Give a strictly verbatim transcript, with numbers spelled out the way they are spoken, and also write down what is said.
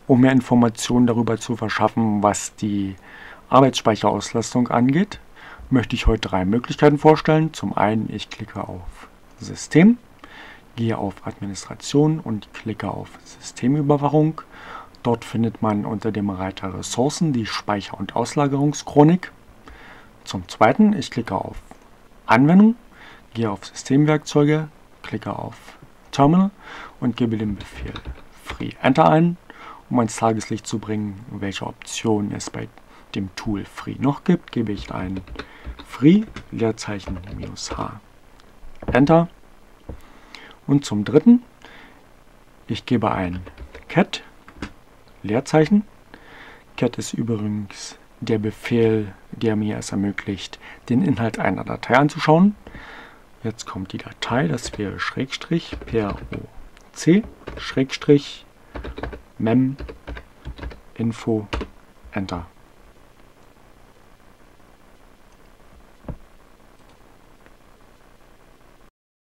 Um mehr Informationen darüber zu verschaffen, was die Arbeitsspeicherauslastung angeht, möchte ich heute drei Möglichkeiten vorstellen. Zum einen, ich klicke auf System, gehe auf Administration und klicke auf Systemüberwachung. Dort findet man unter dem Reiter Ressourcen die Speicher- und Auslagerungschronik. Zum zweiten, ich klicke auf Anwendung, gehe auf Systemwerkzeuge, klicke auf Terminal und gebe den Befehl free enter ein, um ans Tageslicht zu bringen, welche Optionen es bei dem Tool free noch gibt. Gebe ich ein free Leerzeichen minus h enter. Und zum dritten, ich gebe ein cat Leerzeichen. Cat ist übrigens der Befehl, der mir es ermöglicht, den Inhalt einer Datei anzuschauen. Jetzt kommt die Datei, das wäre Schrägstrich, proc, Schrägstrich, mem, info, enter.